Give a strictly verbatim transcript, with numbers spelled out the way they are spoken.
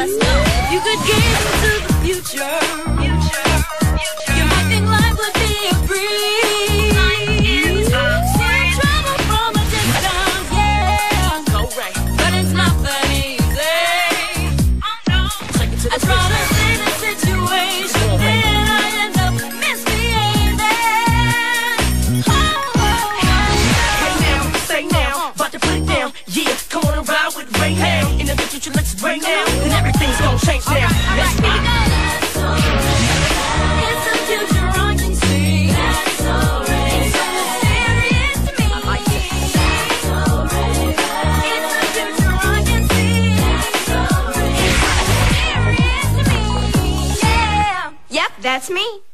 let's go. If you could get into the future, future, future, you might think life would be a breeze. See trouble from a distance, yeah. Go right, but it's not that easy. Oh no, take it to the I try to save the situation, then I end up misbehaving. Oh, oh, oh. Hey now, say now, about to put it down. Yeah, come on and ride with Ray now. In the future, let's bring now, and everything's gonna change now. Let's go. It's the future I can see. That's so ready. It's so mysterious to me. I like it. That's so ready. It's the future I can see. That's so ready. It's so mysterious to me. Yeah. Yep, that's me.